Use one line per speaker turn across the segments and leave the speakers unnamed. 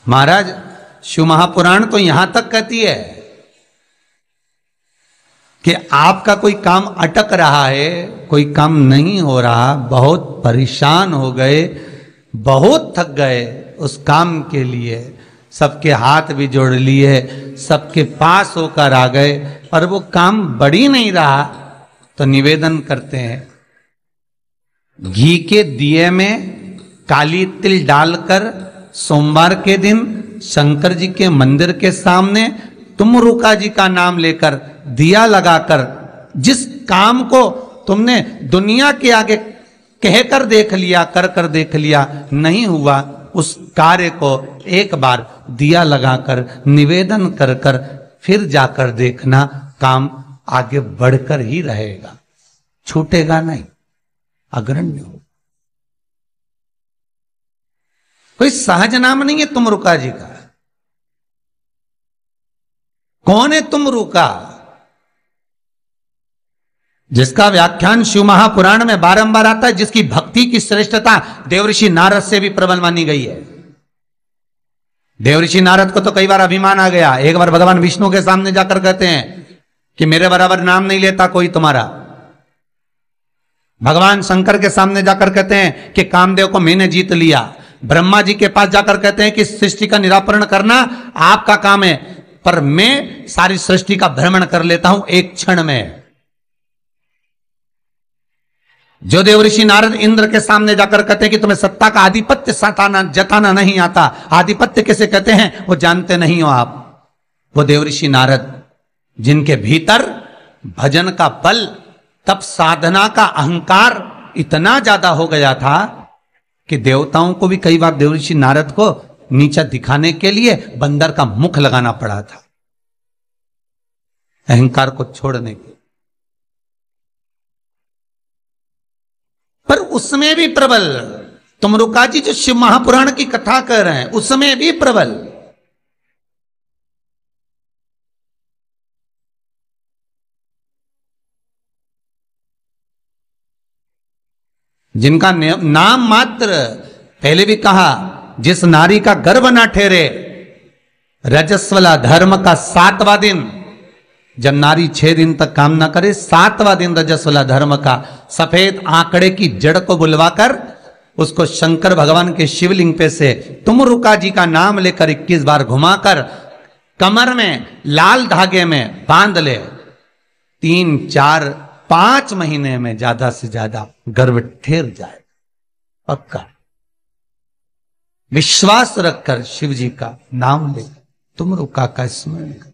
महाराज शिव महापुराण तो यहां तक कहती है कि आपका कोई काम अटक रहा है, कोई काम नहीं हो रहा, बहुत परेशान हो गए, बहुत थक गए उस काम के लिए, सबके हाथ भी जोड़ लिए, सबके पास होकर आ गए, पर वो काम बढ़ ही नहीं रहा, तो निवेदन करते हैं घी के दिए में काली तिल डालकर सोमवार के दिन शंकर जी के मंदिर के सामने तुमरुका जी का नाम लेकर दिया लगाकर, जिस काम को तुमने दुनिया के आगे कहकर देख लिया, कर देख लिया, नहीं हुआ, उस कार्य को एक बार दिया लगाकर निवेदन कर फिर जाकर देखना, काम आगे बढ़कर ही रहेगा, छूटेगा नहीं, अग्रण्य हो। कोई सहज नाम नहीं है तुमरुका जी का। कौन है तुमरुका? जिसका व्याख्यान शिव महापुराण में बारंबार आता है, जिसकी भक्ति की श्रेष्ठता देवऋषि नारद से भी प्रबल मानी गई है। देवऋषि नारद को तो कई बार अभिमान आ गया, एक बार भगवान विष्णु के सामने जाकर कहते हैं कि मेरे बराबर नाम नहीं लेता कोई तुम्हारा। भगवान शंकर के सामने जाकर कहते हैं कि कामदेव को मैंने जीत लिया। ब्रह्मा जी के पास जाकर कहते हैं कि सृष्टि का निराकरण करना आपका काम है, पर मैं सारी सृष्टि का भ्रमण कर लेता हूं एक क्षण में। जो देवऋषि नारद इंद्र के सामने जाकर कहते हैं कि तुम्हें सत्ता का आधिपत्य जताना नहीं आता, आधिपत्य किसे कहते हैं वो जानते नहीं हो आप, वो देवऋषि नारद जिनके भीतर भजन का बल, तप साधना का अहंकार इतना ज्यादा हो गया था कि देवताओं को भी कई बार देवऋषि नारद को नीचा दिखाने के लिए बंदर का मुख लगाना पड़ा था, अहंकार को छोड़ने के। पर उसमें भी प्रबल, तुमरुका जी जो शिव महापुराण की कथा कर रहे हैं उसमें भी प्रबल, जिनका नाम मात्र, पहले भी कहा, जिस नारी का गर्भ ना ठहरे, रजस्वला धर्म का 7वां दिन, जब नारी 6 दिन तक काम ना करे, 7वां दिन रजस्वला धर्म का, सफेद आंकड़े की जड़ को बुलवाकर उसको शंकर भगवान के शिवलिंग पे से तुमरुका जी का नाम लेकर 21 बार घुमाकर कमर में लाल धागे में बांध ले, 3, 4, 5 महीने में ज्यादा से ज्यादा गर्भ ठहर जाए, पक्का। विश्वास रखकर शिव जी का नाम ले, तुमरुका का स्मरण कर,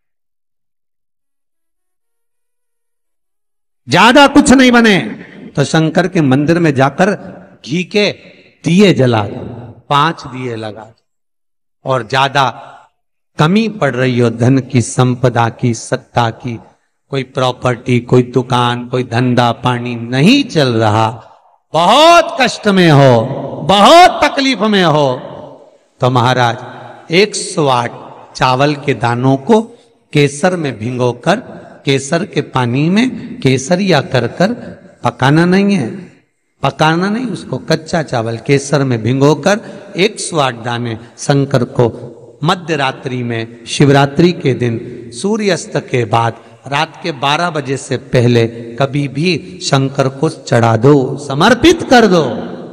ज्यादा कुछ नहीं बने तो शंकर के मंदिर में जाकर घी के दिए जला दो, 5 दिए लगा दो, और ज्यादा कमी पड़ रही हो धन की, संपदा की, सत्ता की, कोई प्रॉपर्टी, कोई दुकान, कोई धंधा पानी नहीं चल रहा, बहुत कष्ट में हो, बहुत तकलीफ में हो, तो महाराज 108 चावल के दानों को केसर में भिगोकर, केसर के पानी में केसरिया कर पकाना नहीं है, पकाना नहीं, उसको कच्चा चावल केसर में भिगोकर 108 दाने शंकर को मध्य रात्रि में, शिवरात्रि के दिन सूर्यास्त के बाद रात के 12 बजे से पहले कभी भी शंकर को चढ़ा दो, समर्पित कर दो।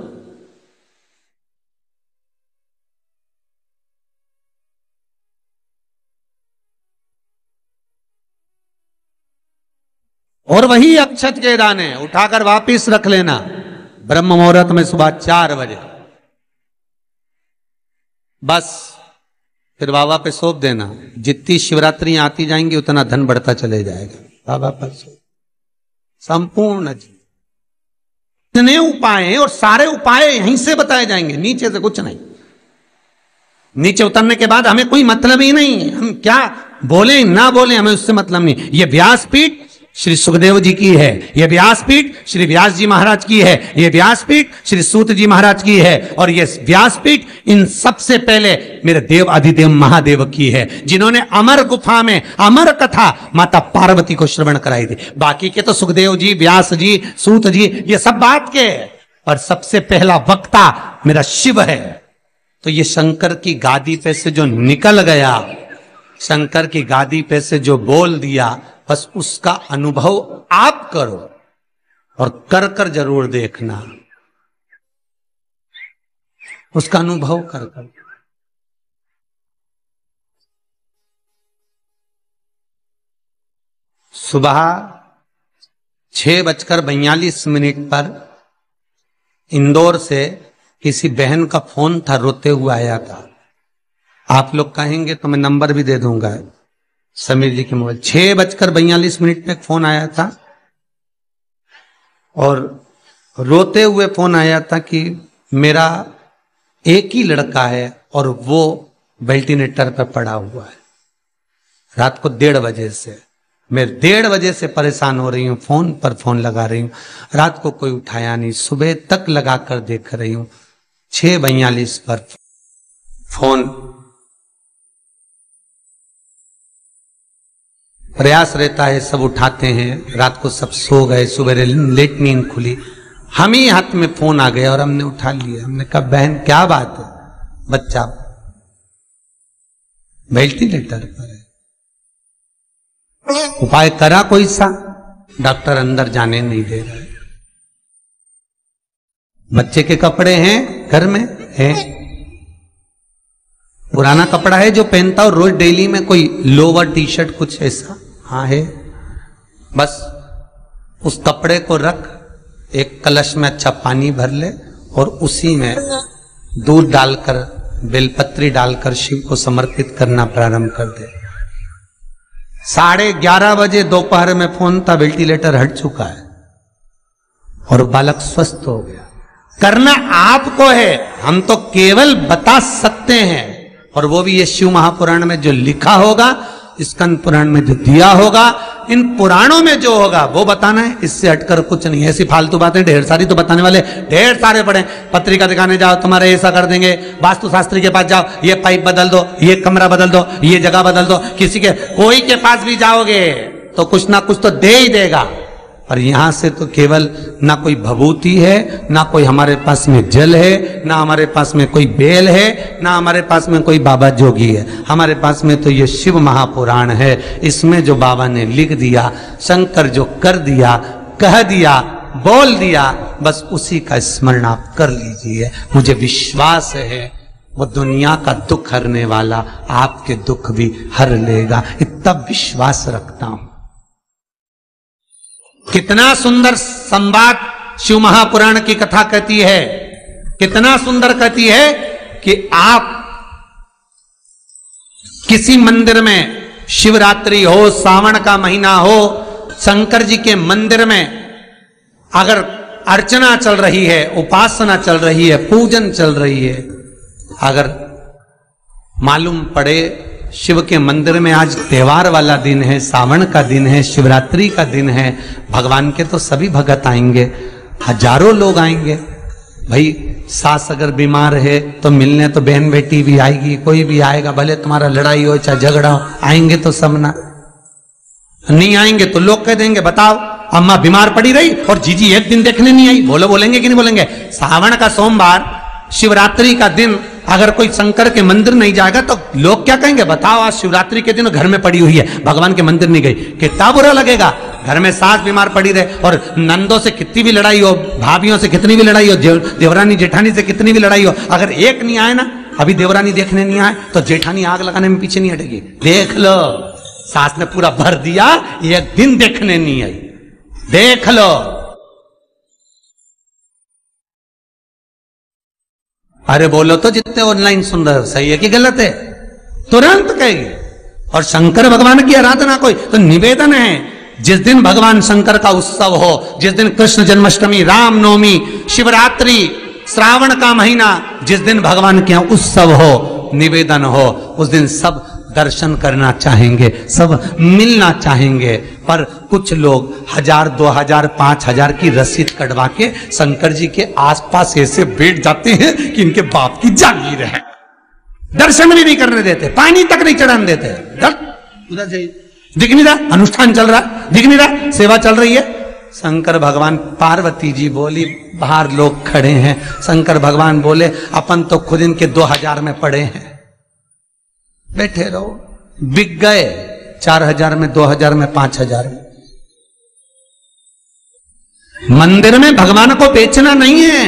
और वही अक्षत के दाने उठाकर वापिस रख लेना ब्रह्म मुहूर्त में सुबह 4 बजे, बस फिर बाबा पे सौंप देना। जितनी शिवरात्रि आती जाएंगी उतना धन बढ़ता चले जाएगा, बाबा पर सौंप। संपूर्ण इतने उपाय हैं और सारे उपाय यहीं से बताए जाएंगे, नीचे से कुछ नहीं। नीचे उतरने के बाद हमें कोई मतलब ही नहीं, हम क्या बोले ना बोले हमें उससे मतलब नहीं। ये व्यासपीठ श्री सुखदेव जी की है, ये व्यासपीठ श्री व्यास जी महाराज की है, ये व्यासपीठ श्री सूत जी महाराज की है, और ये व्यासपीठ इन सबसे पहले मेरे देव अधिदेव महादेव की है, जिन्होंने अमर गुफा में अमर कथा माता पार्वती को श्रवण कराई थी। बाकी के तो सुखदेव जी, व्यास जी, सूत जी, ये सब बात के, और सबसे पहला वक्ता मेरा शिव है। तो ये शंकर की गादी पे से जो निकल गया, शंकर की गादी पे से जो बोल दिया, बस उसका अनुभव आप करो और कर कर जरूर देखना, उसका अनुभव कर कर। सुबह 6:42 पर इंदौर से किसी बहन का फोन था, रोते हुए आया था। आप लोग कहेंगे तो मैं नंबर भी दे दूंगा, समीर जी के मोबाइल। 6:42 पे फोन आया था और रोते हुए फोन आया था कि मेरा एक ही लड़का है और वो वेंटिलेटर पर पड़ा हुआ है। रात को 1:30 बजे से मैं 1:30 बजे से परेशान हो रही हूँ, फोन पर फोन लगा रही हूँ, रात को कोई उठाया नहीं, सुबह तक लगा कर देख रही हूँ। 6:42 पर फोन, प्रयास रहता है सब उठाते हैं, रात को सब सो गए, सुबह लेट नींद खुली, हम ही हाथ में फोन आ गया और हमने उठा लिया। हमने कहा बहन क्या बात है? बच्चा वेंटिलेटर पर है, उपाय करा कोई सा? डॉक्टर अंदर जाने नहीं दे रहा है। बच्चे के कपड़े हैं घर में, है पुराना कपड़ा है जो पहनता हो रोज डेली में, कोई लोवर टी शर्ट कुछ ऐसा, हाँ है। बस उस कपड़े को रख, एक कलश में अच्छा पानी भर ले और उसी में दूध डालकर, बेलपत्री डालकर शिव को समर्पित करना प्रारंभ कर दे। 11:30 बजे दोपहर में फोन था, वेंटिलेटर हट चुका है और बालक स्वस्थ हो गया। करना आपको है, हम तो केवल बता सकते हैं, और वो भी ये शिव महापुराण में जो लिखा होगा, स्कंद पुराण में जो दिया होगा, इन पुराणों में जो होगा वो बताना है, इससे हटकर कुछ नहीं। ऐसी फालतू बातें ढेर सारी तो बताने वाले ढेर सारे पड़े। पत्रिका दिखाने जाओ, तुम्हारे ऐसा कर देंगे, वास्तु शास्त्री के पास जाओ, ये पाइप बदल दो, ये कमरा बदल दो, ये जगह बदल दो, किसी के कोई के पास भी जाओगे तो कुछ ना कुछ तो दे ही देगा। और यहां से तो केवल ना कोई भभूति है, ना कोई हमारे पास में जल है, ना हमारे पास में कोई बेल है, ना हमारे पास में कोई बाबा जोगी है। हमारे पास में तो ये शिव महापुराण है। इसमें जो बाबा ने लिख दिया, शंकर जो कर दिया, कह दिया, बोल दिया, बस उसी का स्मरण आप कर लीजिए। मुझे विश्वास है वो दुनिया का दुख हरने वाला आपके दुख भी हर लेगा, इतना विश्वास रखता हूं। कितना सुंदर संवाद शिव महापुराण की कथा कहती है, कितना सुंदर कहती है कि आप किसी मंदिर में, शिवरात्रि हो, सावन का महीना हो, शंकर जी के मंदिर में अगर अर्चना चल रही है, उपासना चल रही है, पूजन चल रही है, अगर मालूम पड़े शिव के मंदिर में आज त्योहार वाला दिन है, सावन का दिन है, शिवरात्रि का दिन है, भगवान के तो सभी भगत आएंगे, हजारों लोग आएंगे। भाई सास अगर बीमार है तो मिलने तो बहन बेटी भी आएगी, कोई भी आएगा, भले तुम्हारा लड़ाई हो चाहे झगड़ा हो, आएंगे तो सब ना। नहीं आएंगे तो लोग कह देंगे बताओ अम्मा बीमार पड़ी रही और जीजी एक दिन देखने नहीं आई। बोलेंगे कि नहीं बोलेंगे? सावन का सोमवार, शिवरात्रि का दिन अगर कोई शंकर के मंदिर नहीं जाएगा तो लोग क्या कहेंगे? बताओ आज शिवरात्रि के दिन घर में पड़ी हुई है, भगवान के मंदिर नहीं गई, कितना बुरा लगेगा। घर में सास बीमार पड़ी रहे और नंदों से कितनी भी लड़ाई हो, भाभियों से कितनी भी लड़ाई हो, देवरानी जेठानी से कितनी भी लड़ाई हो, अगर एक नहीं आए ना, अभी देवरानी देखने नहीं आए तो जेठानी आग लगाने में पीछे नहीं हटेगी। देख लो, सास ने पूरा भर दिया, एक दिन देखने नहीं आई, देख लो। अरे बोलो तो जितने ऑनलाइन सुन रहे हो, सही है कि गलत है? तुरंत कहेंगे। और शंकर भगवान की आराधना कोई तो निवेदन है, जिस दिन भगवान शंकर का उत्सव हो, जिस दिन कृष्ण जन्माष्टमी, रामनवमी, शिवरात्रि, श्रावण का महीना, जिस दिन भगवान के यहाँ उत्सव हो, निवेदन हो, उस दिन सब दर्शन करना चाहेंगे, सब मिलना चाहेंगे। पर कुछ लोग 1000, 2000, 5000 की रसीद कटवा के शंकर जी के आसपास ऐसे बैठ जाते हैं कि इनके बाप की जागीर है, दर्शन भी नहीं करने देते, पानी तक नहीं चढ़ाने देते। उधर से दिख नहीं रहा, अनुष्ठान चल रहा, दिख नहीं रहा, सेवा चल रही है, शंकर भगवान, पार्वती जी बोली, बाहर लोग खड़े हैं। शंकर भगवान बोले, अपन तो खुद इनके 2000 में पड़े हैं, बैठे रहो। बिक गए 4000 में, 2000 में, 5000 में। मंदिर में भगवान को बेचना नहीं है।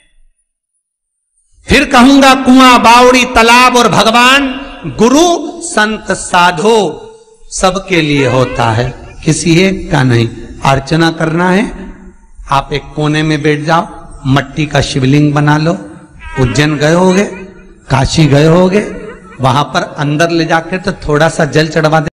फिर कहूंगा कुआं, बावड़ी, तालाब और भगवान, गुरु, संत, साधु सबके लिए होता है, किसी एक का नहीं। अर्चना करना है, आप एक कोने में बैठ जाओ, मट्टी का शिवलिंग बना लो। उज्जैन गए होगे, काशी गए होगे, वहां पर अंदर ले जाकर तो थोड़ा सा जल चढ़वा दे।